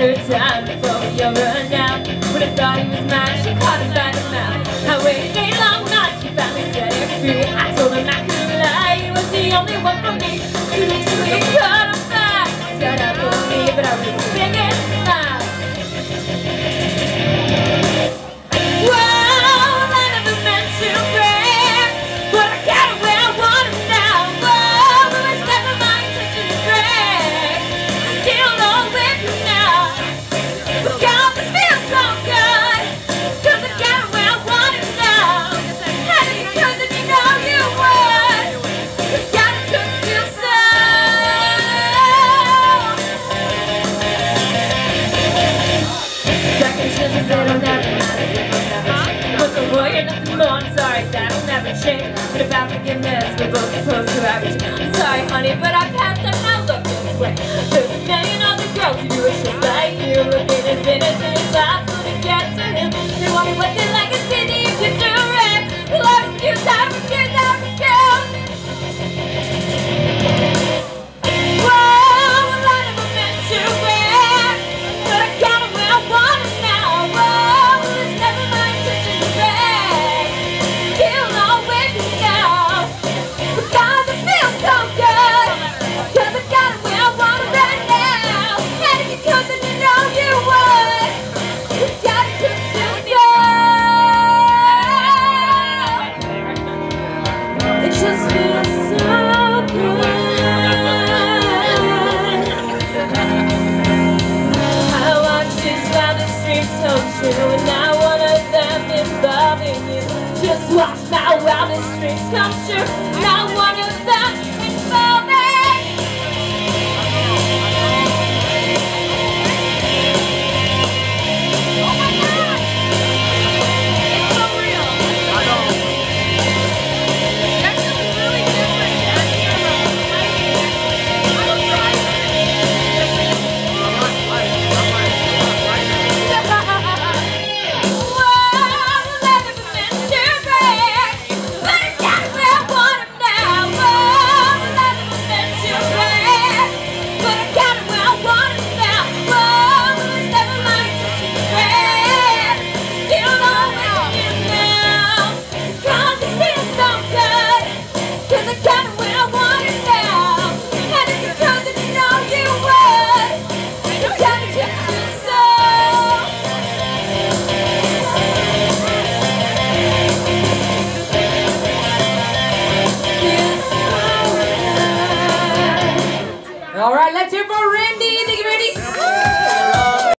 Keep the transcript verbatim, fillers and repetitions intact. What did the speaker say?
her time before we over her now. When I thought he was mine, she caught him by the mouth. I waited a long night, she finally set him free. I told him I couldn't lie, he was the only one for me. He was really caught on fire, set up for me, but I was singing loud. Whoa, I never meant to break, but I got it where I want it now. Whoa, it's never my intention to break. I still know with you now. But God, this feels so good, 'cause I got it where I want it now. And it's because if you know you would, you gotta cook yourself. Second chances, they don't ever matter. What's a boy, you're nothing more. I'm sorry, that'll never change. But about forgiveness, we're both supposed to average. I'm sorry, honey, but I passed and now look this way. There's a million other girls who do it just like you. Looking as innocent as possible to get to him. They want me with it like a city you could do it. Well, I refuse, I refuse, I refuse. Whoa, well, I never meant to break, but I got it where I want it now. Whoa, well, it's never my intention to break. Still not with you now. Because it feels so good, 'cause I got it where I want it right now. And if you could, then you know you would. You gotta cook yourself. It just feels so good. I watched this while the streets come true, and now one of them involving you. Just watch my wildest dreams come true. Now one of them involving. Oh my God! It's so real. I know. That feels really different. I hear about I'm sorry. I'm like, like, I'm like, right now. Whoa, I never meant to break, but I got it where I want it now. Whoa, I never meant to break, but I got it where I want it now. Whoa, it's never my intention to break. Still not with you now, 'cause it feels so good, 'cause I got it where I want it now. And it's because if you know you would, you gotta check yourself. All right, let's hear for Randy. Thank you, Randy.